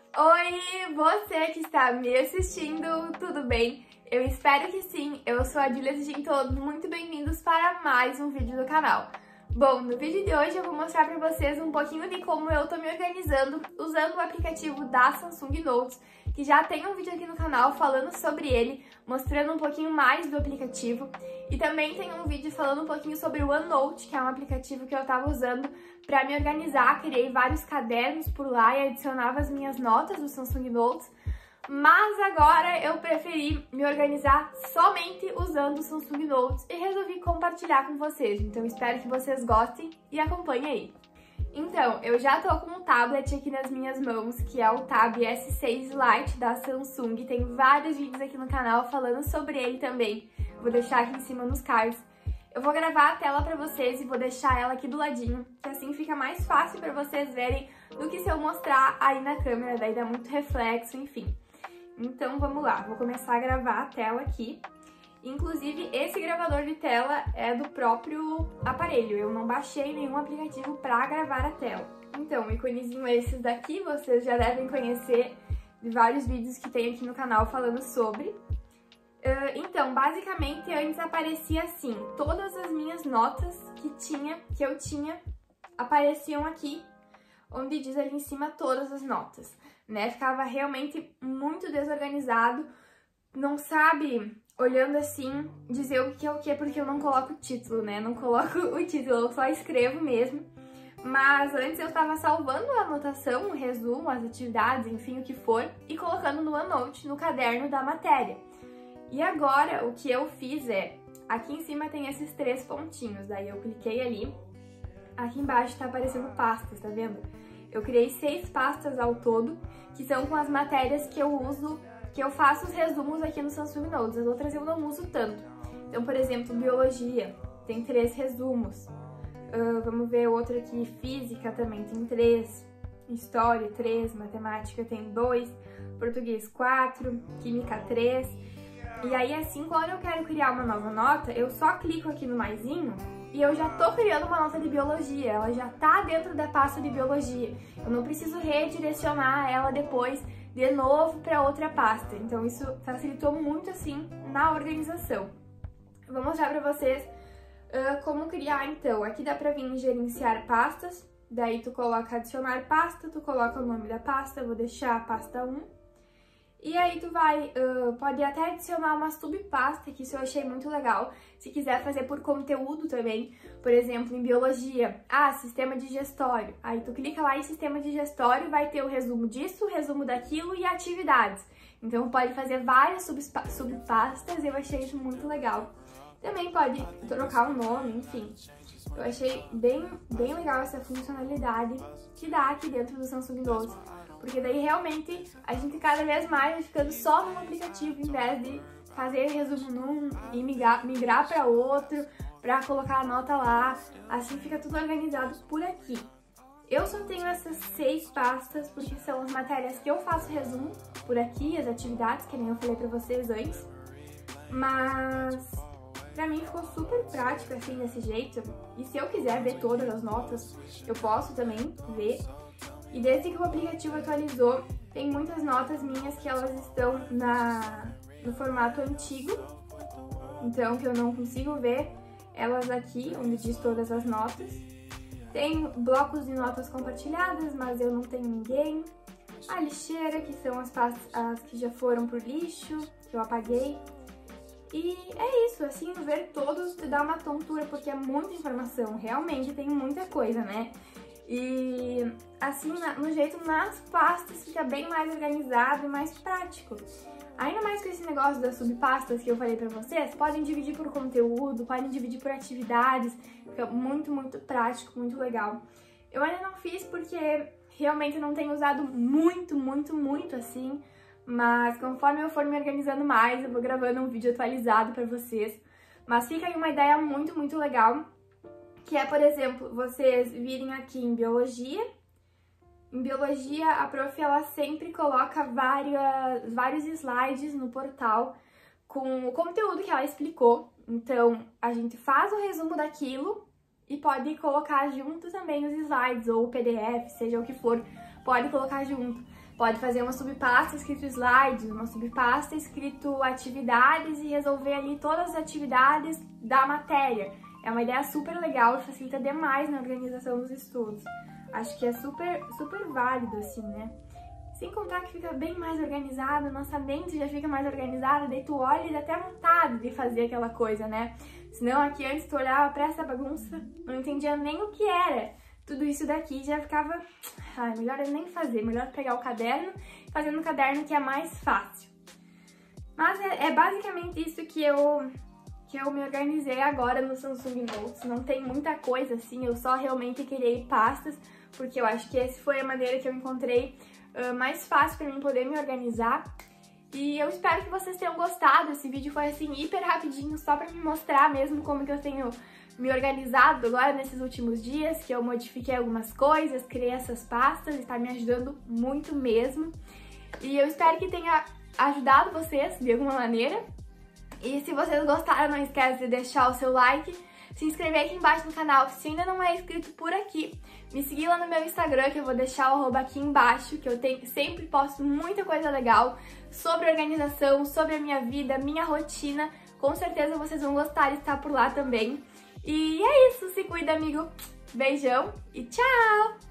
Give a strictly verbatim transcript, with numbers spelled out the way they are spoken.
Oi, você que está me assistindo, tudo bem? Eu espero que sim, eu sou a Julia, sejam todos muito bem-vindos para mais um vídeo do canal. Bom, no vídeo de hoje eu vou mostrar para vocês um pouquinho de como eu tô me organizando usando o aplicativo da Samsung Notes, que já tem um vídeo aqui no canal falando sobre ele, mostrando um pouquinho mais do aplicativo. E também tem um vídeo falando um pouquinho sobre o OneNote, que é um aplicativo que eu estava usando para me organizar. Criei vários cadernos por lá e adicionava as minhas notas do Samsung Notes. Mas agora eu preferi me organizar somente usando o Samsung Notes e resolvi compartilhar com vocês. Então espero que vocês gostem e acompanhem aí. Então, eu já tô com um tablet aqui nas minhas mãos, que é o Tab S seis Lite da Samsung. Tem vários vídeos aqui no canal falando sobre ele também. Vou deixar aqui em cima nos cards. Eu vou gravar a tela pra vocês e vou deixar ela aqui do ladinho, que assim fica mais fácil pra vocês verem do que se eu mostrar aí na câmera, daí dá muito reflexo, enfim. Então vamos lá, vou começar a gravar a tela aqui. Inclusive, esse gravador de tela é do próprio aparelho, eu não baixei nenhum aplicativo para gravar a tela. Então, o iconezinho esses daqui, vocês já devem conhecer de vários vídeos que tem aqui no canal falando sobre. Uh, então, basicamente, antes aparecia assim, todas as minhas notas que, tinha, que eu tinha apareciam aqui, onde diz ali em cima todas as notas, né? Ficava realmente muito desorganizado, não sabe, olhando assim, dizer o que é o que, porque eu não coloco o título, né? Não coloco o título, eu só escrevo mesmo. Mas antes eu estava salvando a anotação, o resumo, as atividades, enfim, o que for, e colocando no OneNote, no caderno da matéria. E agora, o que eu fiz é, aqui em cima tem esses três pontinhos, daí eu cliquei ali, aqui embaixo tá aparecendo pastas, tá vendo? Eu criei seis pastas ao todo, que são com as matérias que eu uso, que eu faço os resumos aqui no Samsung Notes, as outras eu não uso tanto. Então, por exemplo, biologia, tem três resumos, uh, vamos ver outro aqui, física também tem três, história três, matemática tem dois, português quatro, química três. E aí, assim, quando eu quero criar uma nova nota, eu só clico aqui no maisinho e eu já tô criando uma nota de biologia. Ela já tá dentro da pasta de biologia. Eu não preciso redirecionar ela depois de novo para outra pasta. Então, isso facilitou muito, assim, na organização. Eu vou mostrar pra vocês uh, como criar, então. Aqui dá pra vir em gerenciar pastas. Daí, tu coloca adicionar pasta, tu coloca o nome da pasta. Eu vou deixar a pasta um. E aí tu vai, uh, pode até adicionar uma subpasta, que isso eu achei muito legal, se quiser fazer por conteúdo também, por exemplo, em biologia, ah, sistema digestório, aí tu clica lá em sistema digestório, vai ter o resumo disso, o resumo daquilo e atividades, então pode fazer várias subpastas, eu achei isso muito legal. Também pode trocar o nome, enfim, eu achei bem, bem legal essa funcionalidade que dá aqui dentro do Samsung Notes. Porque daí realmente a gente cada vez mais vai ficando só num aplicativo, em vez de fazer resumo num e migrar, migrar para outro, para colocar a nota lá, assim fica tudo organizado por aqui. Eu só tenho essas seis pastas porque são as matérias que eu faço resumo por aqui, as atividades, que nem eu falei para vocês antes. Mas pra mim ficou super prático assim, desse jeito. E se eu quiser ver todas as notas, eu posso também ver. E desde que o aplicativo atualizou, tem muitas notas minhas que elas estão na, no formato antigo, então que eu não consigo ver elas aqui, onde diz todas as notas. Tem blocos de notas compartilhadas, mas eu não tenho ninguém. A lixeira, que são as, pastas, as que já foram pro lixo, que eu apaguei. E é isso, assim, ver todos dá uma tontura, porque é muita informação, realmente tem muita coisa, né? E assim, no jeito, nas pastas fica bem mais organizado e mais prático. Ainda mais com esse negócio das subpastas que eu falei pra vocês, podem dividir por conteúdo, podem dividir por atividades, fica muito, muito prático, muito legal. Eu ainda não fiz porque realmente não tenho usado muito, muito, muito assim, mas conforme eu for me organizando mais, eu vou gravando um vídeo atualizado pra vocês. Mas fica aí uma ideia muito, muito legal. Que é, por exemplo, vocês virem aqui em biologia. Em biologia, a prof, ela sempre coloca várias, vários slides no portal com o conteúdo que ela explicou. Então, a gente faz o resumo daquilo e pode colocar junto também os slides ou o P D F, seja o que for, pode colocar junto. Pode fazer uma subpasta escrito slides, uma subpasta escrito atividades e resolver ali todas as atividades da matéria. É uma ideia super legal e facilita demais na organização dos estudos. Acho que é super, super válido, assim, né? Sem contar que fica bem mais organizado, nossa mente já fica mais organizada, daí tu olha e dá até vontade de fazer aquela coisa, né? Senão aqui antes tu olhava pra essa bagunça, não entendia nem o que era. Tudo isso daqui já ficava, ai, melhor eu nem fazer, melhor pegar o caderno e fazer no caderno que é mais fácil. Mas é, é basicamente isso que eu, que eu me organizei agora no Samsung Notes. Não tem muita coisa assim, eu só realmente criei pastas, porque eu acho que essa foi a maneira que eu encontrei uh, mais fácil para mim poder me organizar. E eu espero que vocês tenham gostado. Esse vídeo foi assim hiper rapidinho, só para me mostrar mesmo como que eu tenho me organizado agora nesses últimos dias, que eu modifiquei algumas coisas, criei essas pastas e está me ajudando muito mesmo. E eu espero que tenha ajudado vocês de alguma maneira. E se vocês gostaram, não esquece de deixar o seu like, se inscrever aqui embaixo no canal se ainda não é inscrito por aqui. Me seguir lá no meu Instagram, que eu vou deixar o arroba aqui embaixo, que eu tenho, sempre posto muita coisa legal sobre organização, sobre a minha vida, minha rotina. Com certeza vocês vão gostar de estar por lá também. E é isso, se cuida, amigo. Beijão e tchau!